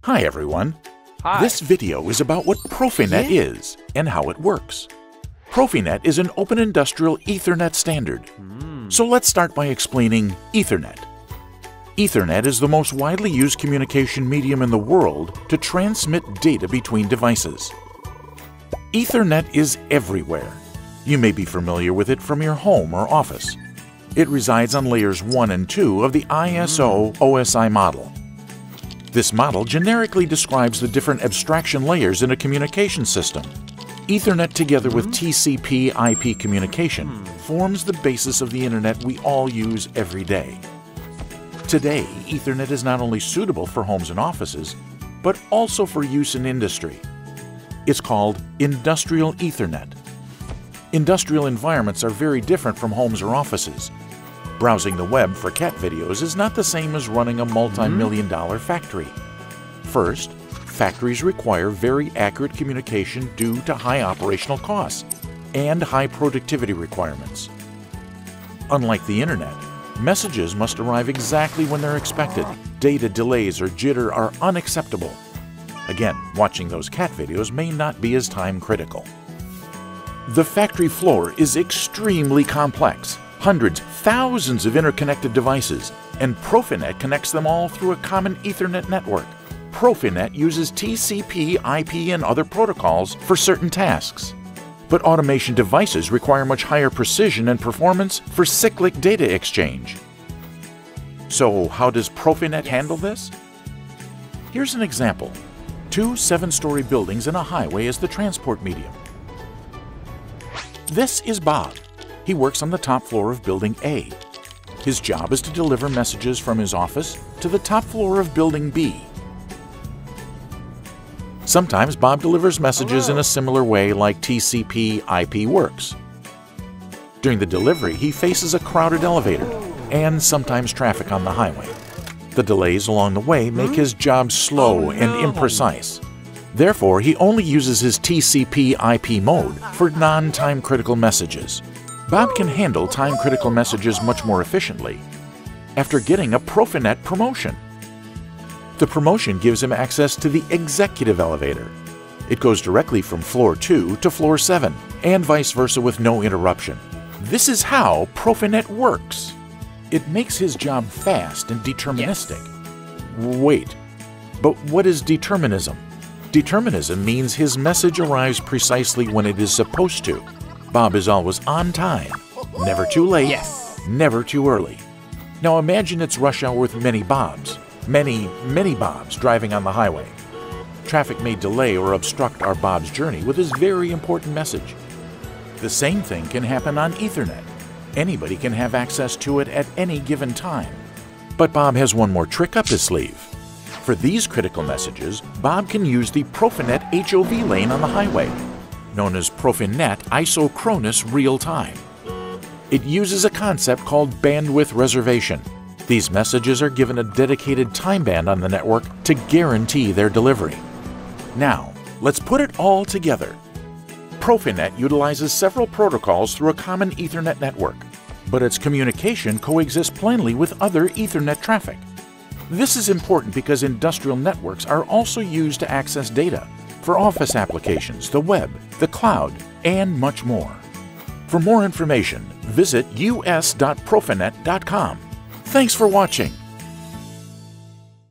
Hi everyone. Hi. This video is about what PROFINET is and how it works. PROFINET is an open industrial Ethernet standard. So let's start by explaining Ethernet. Ethernet is the most widely used communication medium in the world to transmit data between devices. Ethernet is everywhere. You may be familiar with it from your home or office. It resides on layers 1 and 2 of the ISO-OSI model. This model generically describes the different abstraction layers in a communication system. Ethernet together with TCP/IP communication forms the basis of the Internet we all use every day. Today, Ethernet is not only suitable for homes and offices, but also for use in industry. It's called Industrial Ethernet. Industrial environments are very different from homes or offices. Browsing the web for cat videos is not the same as running a multi-million-dollar factory. First, factories require very accurate communication due to high operational costs and high productivity requirements. Unlike the Internet, messages must arrive exactly when they're expected. Data delays or jitter are unacceptable. Again, watching those cat videos may not be as time-critical. The factory floor is extremely complex. Hundreds, thousands of interconnected devices, and PROFINET connects them all through a common Ethernet network. PROFINET uses TCP, IP, and other protocols for certain tasks. But automation devices require much higher precision and performance for cyclic data exchange. So how does PROFINET handle this? Here's an example. 2 7-story buildings and a highway as the transport medium. This is Bob. He works on the top floor of Building A. His job is to deliver messages from his office to the top floor of Building B. Sometimes Bob delivers messages in a similar way like TCP/IP works. During the delivery, he faces a crowded elevator and sometimes traffic on the highway. The delays along the way make his job slow and imprecise. Therefore, he only uses his TCP/IP mode for non-time critical messages. Bob can handle time-critical messages much more efficiently after getting a PROFINET promotion. The promotion gives him access to the executive elevator. It goes directly from floor 2 to floor 7, and vice versa with no interruption. This is how PROFINET works. It makes his job fast and deterministic. Wait, but what is determinism? Determinism means his message arrives precisely when it is supposed to. Bob is always on time, never too late, never too early. Now imagine it's rush hour with many Bobs, many Bobs driving on the highway. Traffic may delay or obstruct our Bob's journey with his very important message. The same thing can happen on Ethernet. Anybody can have access to it at any given time. But Bob has one more trick up his sleeve. For these critical messages, Bob can use the PROFINET HOV lane on the highway, known as PROFINET Isochronous Real Time. It uses a concept called bandwidth reservation. These messages are given a dedicated time band on the network to guarantee their delivery. Now, let's put it all together. PROFINET utilizes several protocols through a common Ethernet network, but its communication coexists plainly with other Ethernet traffic. This is important because industrial networks are also used to access data for office applications, the web, the cloud, and much more. For more information, visit us.profinet.com. Thanks for watching.